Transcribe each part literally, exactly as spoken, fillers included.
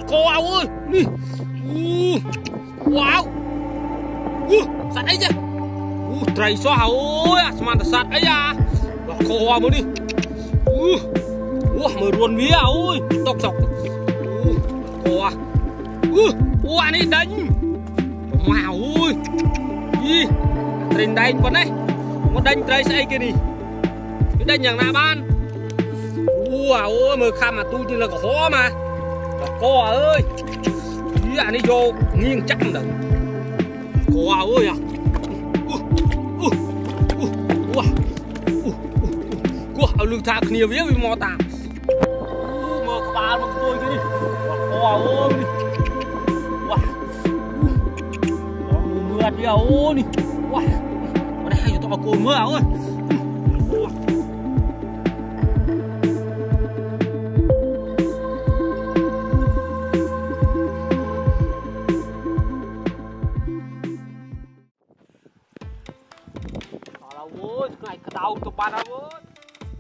co ơi đi. Wow. Sạt ấy chứ. Trai xóa ơi, semangat sạt ấy à. Đỏ co mới đi. Wah, mới ruồn mía ơi, tóc sọc. Co. Wah, này đánh. Wow ơi. Gì? Trên đánh con đấy. Một đánh trai sẽ kia đi. Cái đánhอย่างnào ban. Wow ơi, mới khăm mà tôi như là có khó mà. Đỏ co ơi. Ý à, này vô nghiêng chắc được. Co ơi à. Wah,เอาลืมทางគ្នាវាវាមកតាមមើលក្បាលមកទួយគេនេះអូអូនេះវ៉ាអូមើលអត់វាអូនេះវ៉ាមកនេះឲ្យទៅកូនមើលអើយថ្ងៃក្តៅទៅបាត់ហើយអូយ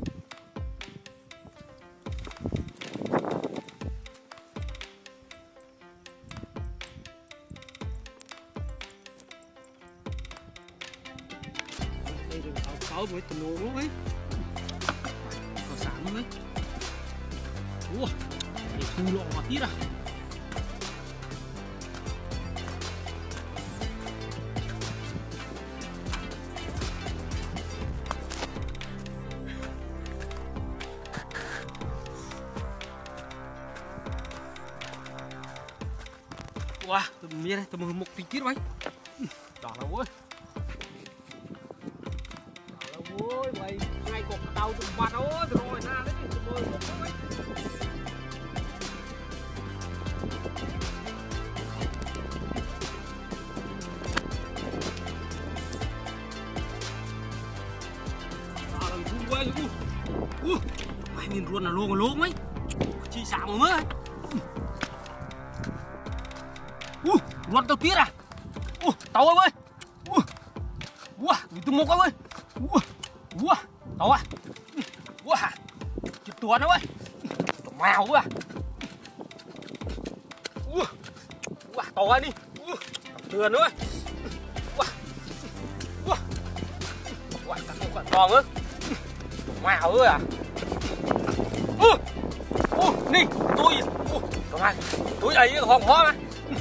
đây rồi sáu sáu với tầm nổ luôn ấy có sáng luôn ấy ủa để thu lộ mà tít à wah, tụi mía này, tụi một tí kít vậy. Đó là vui. Đó là vui, vậy ngay cột tàu tụi bạn ơi, rồi na đấy, tụi tôi một cái. Đó là vui quá, vui. Mày nhìn luôn là luôn là luôn ấy. Chi xạo mà mới. Uh, luat tao tiết à? Uh, tao ơi! Uh, uh, itu mau kau ơi! Uh, uh, tao à? Uh, chụp tuần ơi! Mèo quá! Uh, uh, tao ơi đi! Uh, tuần nữa! Uh, uh, uh, tao không còn tròn nữa! Mèo ơi à? Uh, uh, đi! Tôi! Uh, tao này! Tôi ấy hòn hoa mà!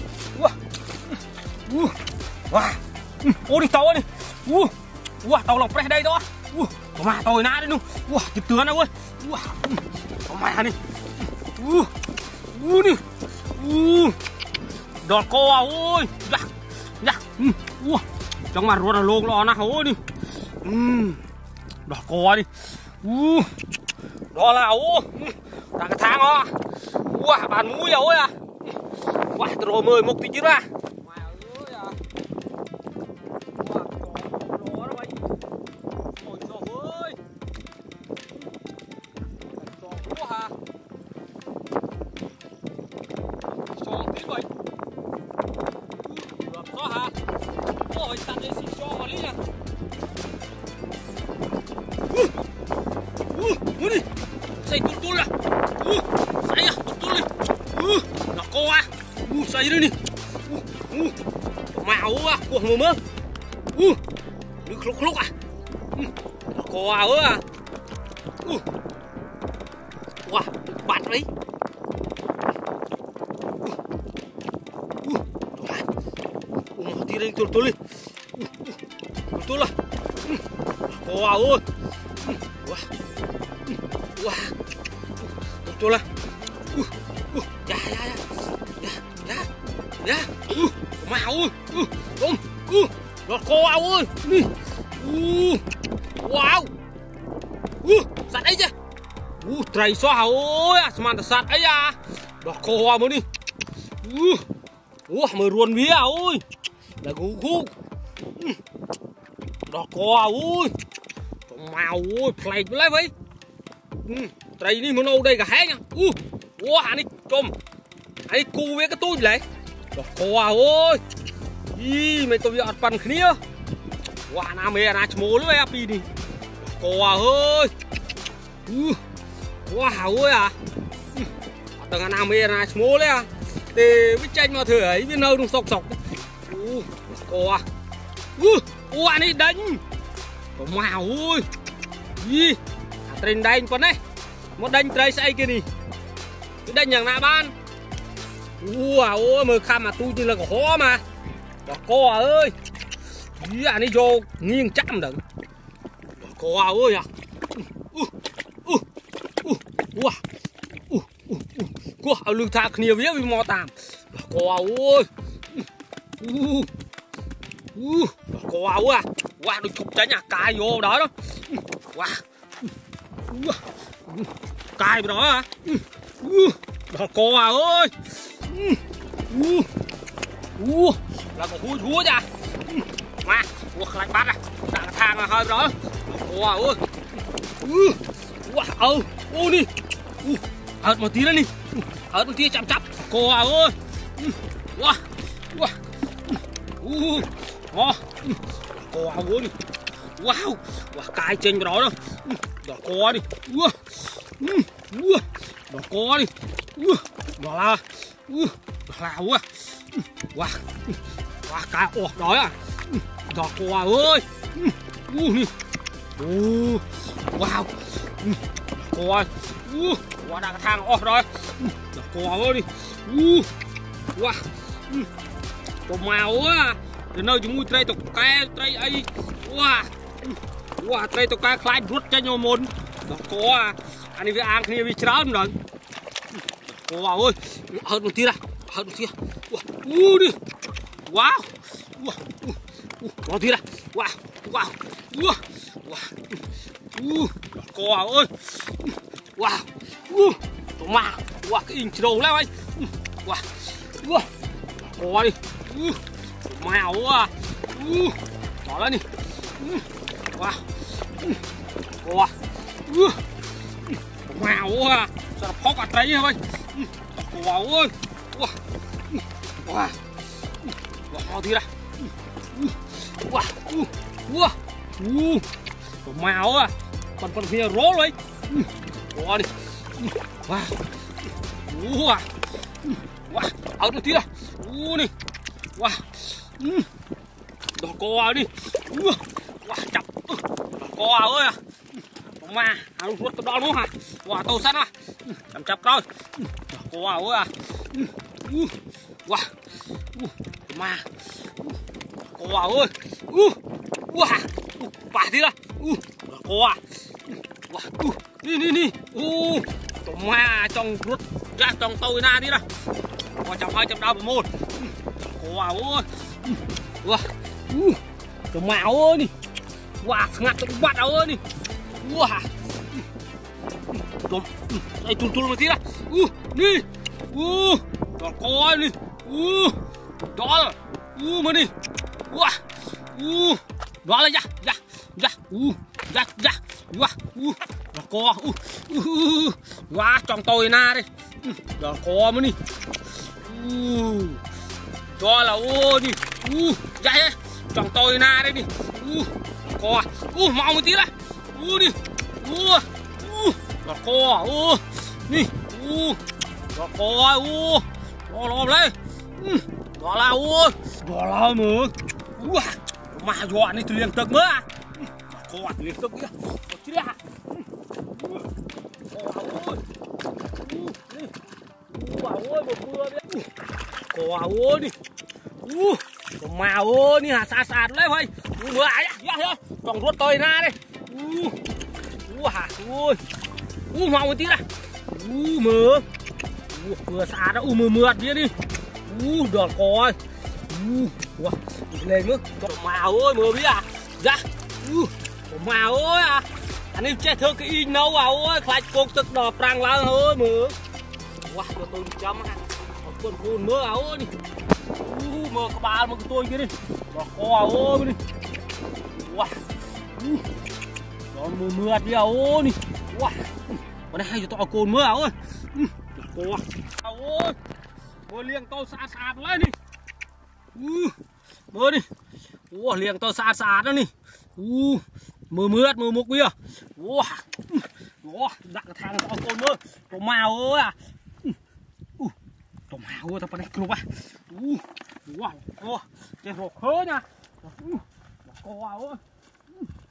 Uh, wow, ô đi tàu đi, uh, wow, tàu lọc đây đó, uh, mà tàu na đi nu, wow, chụp tường đâu ơi, wow, mày đi, uh, uh đi, uh, đọt co ơi, dạ, dạ, uh, trong mà ruột là lông lò na ôi đi, um, đọt co đi, uh, đó là ô, ta cái thang ó, wow, bàn mũi ơi à, wow, rồi mời một tí chứ ra. Say betul lah. Uh, saya betul ni. Uh, nak kau ah. Uh, saya ni. Uh, uh. Mau ah, kuah mama. Uh. Ni kluk-kluk ah. Uh. Nak kau ah ah. Uh. Wah, bạt đấy. Uh. Uh. Uh, mati ring betul ni. Uh. Betul lah. Uh. Kau ah ơi. Wah. Wah, betul lah. Uh, uh, ya, ya, ya, ya, ya, ya. Uh, mau, uh, không, uh, đọt co ơi, đi. Uh, wow. Uh, sạt ấy chứ. Uh, trai xóa ơi, semangat sạt ấy à. Đọt co mới đi. Uh, uh, mới ruồn mía ơi. Là gú gú. Đọt co ơi. Mau ơi, play lấy vậy. Trai ni muốn đâu đây cả hé nha. Uh, wow, anh đi chôm, anh đi cu với cái túi này. Đọt co ơi. Ý, mày tôi bị ọt phần kia. Wow, nam mẹ na chmô luôn vậy đi. Đọt co ơi. Uh, wow ơi à. Tengah nam mẹ na chmô đấy à. thì mới tranh mà thử ấy biết đâu đúng sọc sọc u co u u anh ấy đánh có màu ui gì trên đánh con đấy một đánh trai say kia đi cái đánh nhàng nạ ban u à ôi mà khăm mà tôi như là có khó mà đó co ơi gì anh ấy vô nghiêng chạm đừng co ơi à u u u u u u uเอาลืมทาเนียเวียวิมอตามกอโอ้ยอู้อู้กอว่ะว่าดูฉุบใจเนี่ยกายโยđó đóว้ากายไปđó à đóกอเอ้ยอู้อู้แล้วก็หูชูจ้ะมาหัวคลายบัดอ่ะต่างทางมาเฮ้ยđóกอเอ้ยอู้ว้าเอาโอ้นี่เอาmột tí nữa đi ở một tí chậm chậm cò ơi wow wow uh oh cò ơi đi wow wow cài trên đó đâu đỏ cò đi wow wow đỏ cò đi wow đỏ là wow đỏ là wow wow wow cài ổ đói à đỏ cò ơi uh đi uh wow cò uh qua đang thang off rồi cò ơi đi u wow cò màu á từ nơi chúng tôi tục cái trai ấy wow wow trai tục cái khai rút cho nhau môn đó cò anh ấy với ăn kia bị chán rồi cò ơi hơn một tí này hơn một tí u đi wow wow tí này wow wow wow wow cò ơi wow uh, mà wow cái in đầu lên anh wow wow cò đi uh, màu à uh, đó lên đi uh, wow uh, cò uh, màu à sao nó phóc cả trái vậy uh, cò ơi wow wow wow đi ra wow uh, wow uh, màu à còn còn phía rố rồi cò đi wow wow wow ở đâu tí nào u đi wow đỏ cò đi wow chặt cò ơi à mà ăn ruột cái đó đúng không hả wow tàu sắt à chậm chậm coi cò ơi à wow mà cò ơi wow bà tí nào cò wow đi đi đi u mà trong rút ra trong tôi na đi ra qua trong hai trăm đau một wow ơi wow cái mạo ơi đi wow ngặt cái bát ơi đi wow đây tul tul một tí ra u đi u đó coi đi u đó là u mà đi wow u đó là ra ra ra u ra ra wow u đó co u u wow trong tôi na đi đó co mới đi u đó là u đi u ra trong tôi na đây đi u co u mau một tí ra u đi u u đó co u đi u đó co u đó lom lên đó là u đó là mực u mà dọn đi từ liền tực nữa co liền tực kia chứ đấy cò ơi đi u màu ơi đi hả sạt sạt lấy thôi u mưa ai á còn ruột tôi na đây u u hả ui u màu một tí này u mưa u vừa sạt đó u mưa mưa đi đi u đỏ cò u wow lên nữa còn màu ơi mưa biết à dạ u màu ơi à anh em chết thưa cái in nấu vào ơi phải cộtទឹកđỏ prang lá ơi mưa wow cho tôi chấm ha con cuốn mưa áo đi uh, mưa các bạn một cái tôi kia đi đỏ cò ơi đi wow uh, đó mưa mưa đi áo đi wow con này hay cho tao cồn mưa áo ơi cò áo ơi mưa liêng tôi sạt sạt lên đi uh, mưa đi wow liêng tôi sạt sạt đó đi uh, mưa mưa mưa mục kia wow wow đặt thằng tao cồn mưa có màu ơi à uh, uh, ôi tao đây club à uh wow oh cái rổ khớ nha uh co ơi